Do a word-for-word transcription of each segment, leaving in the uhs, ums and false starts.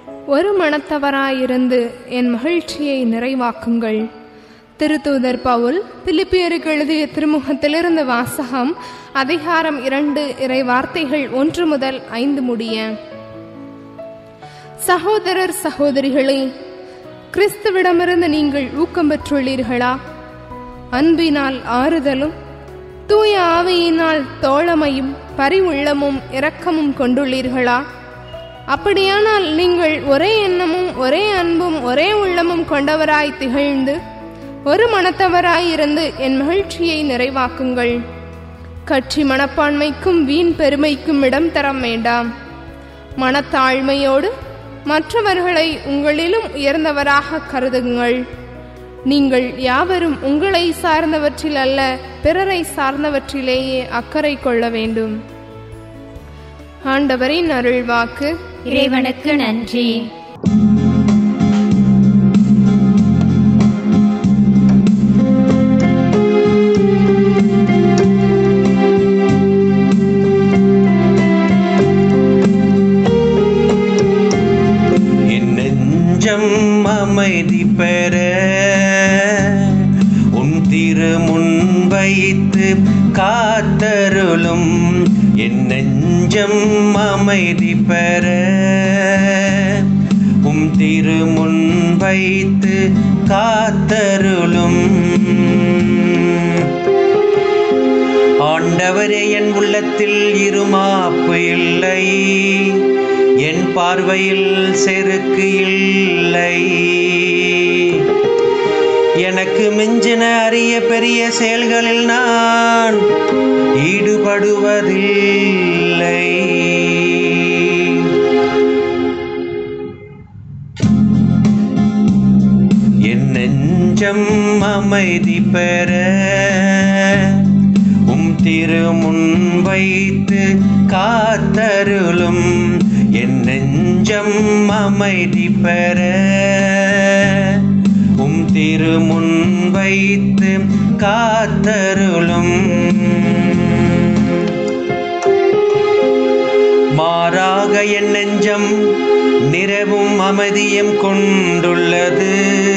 ஒரு மனத்தவராயிருந்து என் மகிழ்ச்சியை நிறைவாக்குங்கள். திருத்தூதர் பவுல் பிலிப்பியருக்கு எழுதிய திருமுகத்திலிருந்து வாசகம். அதிகாரம் இரண்டு, இறை வார்த்தைகள் ஒன்று முதல் ஐந்து முடிய. சகோதரர் சகோதரிகளே, கிறிஸ்துவிடமிருந்து நீங்கள் ஊக்கம் பெற்றுள்ளீர்களா? அன்பினால் ஆறுதலும் தூய ஆவியினால் தோழமையும் பரிவுள்ளமும் இரக்கமும் கொண்டுள்ளீர்களா? அப்படியானால் நீங்கள் ஒரே எண்ணமும் ஒரே அன்பும் ஒரே உள்ளமும் கொண்டவராய் திகழ்ந்து ஒரு மனத்தவராயிருந்து என் மகிழ்ச்சியை நிறைவாக்குங்கள். கட்சி மனப்பான்மைக்கும் வீண் பெருமைக்கும் இடம் தர வேண்டாம். மனத்தாழ்மையோடு மற்றவர்களை உங்களிலும் உயர்ந்தவராக கருதுங்கள். நீங்கள் யாவரும் உங்களை சார்ந்தவற்றில் அல்ல, பிறரை சார்ந்தவற்றிலேயே அக்கறை கொள்ள வேண்டும். ஆண்டவரின் அருள்வாக்கு. இறைவனுக்கு நன்றி. அமைதி பெற உன் திருமுன் வைத்து காத்தருளும். என் நெஞ்சம் அமைதி பெற உம் திருமுன் வைத்து காத்தருளும். ஆண்டவரே, என் உள்ளத்தில் இருமாப்பு இல்லை, என் பார்வையில் செருக்கு இல்லை. எனக்கு மிஞ்சின அரிய பெரிய செயல்களில் நான் ஈடுபடுவதில்லை. என் நெஞ்சம் அமைதி பெற உம் திருமுன் வைத்து காத்தருளும். என் நெஞ்சம் அமைதி பெற உம் திருமுன் வைத்து காத்தருளும். மாறாக என் நெஞ்சம் நிறைவும் அமைதியும் கொண்டுள்ளது.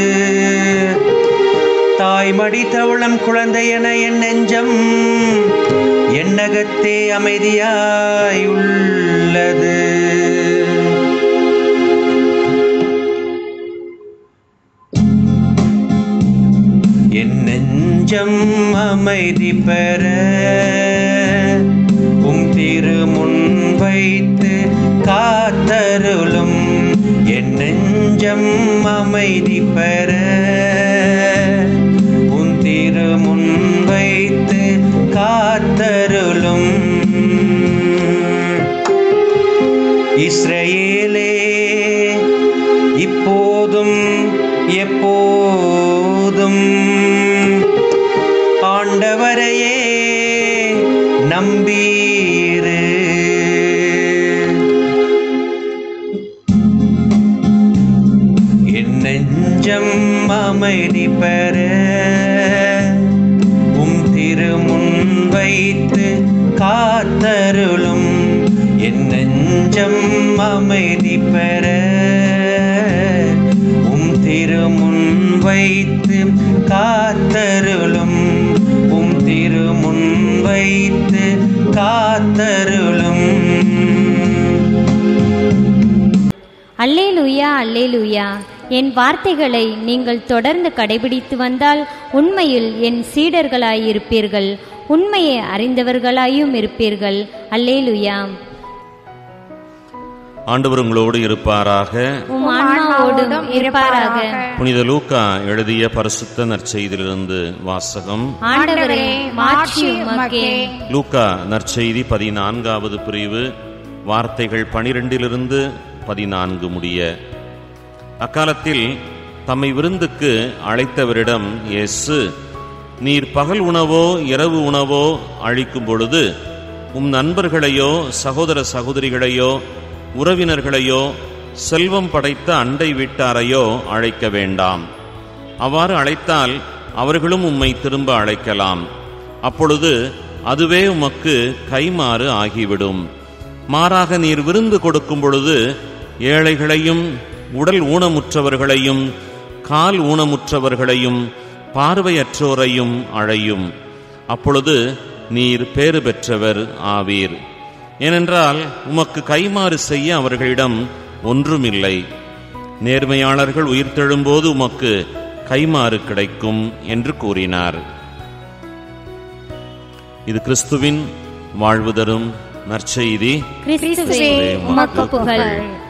தாய்மடி தவளம் குழந்தை என என் நெஞ்சம் எண்ணகத்தே அமைதியாயுள்ளது. என் நெஞ்சம் அமைதி பெற உம் திருமுன் வைத்து காத்தருளும். என் நெஞ்சம் அமைதி பெற உம் திருமுன் வைத்து காத்தருளும். இஸ்ரவேலே, இப்போதும் எப்போதும் ஆண்டவரையே நம்பீரு. என் நெஞ்சம் அமைதி பெற உம் திருமுன் வைத்து காத்தருளும். என் நெஞ்சம் அமைதி பெற உம் திருமுன் வைத்து காத்தருளும். உம் திருமுன் வைத்து காத்தருளும். அல்லேலூயா, அல்லேலூயா. என் வார்த்தைகளை நீங்கள் தொடர்ந்து கடைபிடித்து வந்தால் உண்மையில் என் சீடர்களாயிருப்பீர்கள், உண்மையை அறிந்தவர்களாயும் இருப்பீர்கள். அல்லேலூயா. ஆண்டவர் உங்களோடு இருப்பாராக, உம் ஆன்மாவோடும் இருப்பாராக. புனித லூக்கா எழுதிய பரிசுத்த நற்செய்தியிலிருந்து வாசகம். ஆண்டவரே, மாட்சி உமக்கே. லூக்கா நற்செய்தி பதினான்காவது பிரிவு, வார்த்தைகள் பனிரெண்டிலிருந்து பதினான்கு முடிய. அக்காலத்தில் தம்மை விருந்துக்கு அழைத்தவரிடம் இயேசு, நீர் பகல் உணவோ இரவு உணவோ அளிக்கும் பொழுது உம் நண்பர்களையோ சகோதர சகோதரிகளையோ உறவினர்களையோ செல்வம் படைத்த அண்டை வீட்டாரையோ அழைக்க வேண்டாம். அவ்வாறு அழைத்தால் அவர்களும் உம்மை திரும்ப அழைக்கலாம். அப்பொழுது அதுவே உமக்கு கைமாறு ஆகிவிடும். மாறாக நீர் விருந்து கொடுக்கும் பொழுது ஏழைகளையும் உடல் ஊனமுற்றவர்களையும் கால் ஊனமுற்றவர்களையும் பார்வையற்றோரையும் அழையும். அப்பொழுது நீர் பேறு பெற்றவர் ஆவீர். ஏனென்றால் உமக்கு கைமாறு செய்ய அவர்களிடம் ஒன்றுமில்லை. நேர்மையாளர்கள் உயிர்த்தெழும்போது உமக்கு கைமாறு கிடைக்கும் என்று கூறினார். இது கிறிஸ்துவின் வாழ்வு தரும் நற்செய்தி. கிறிஸ்துவே உமக்கு புகழ்.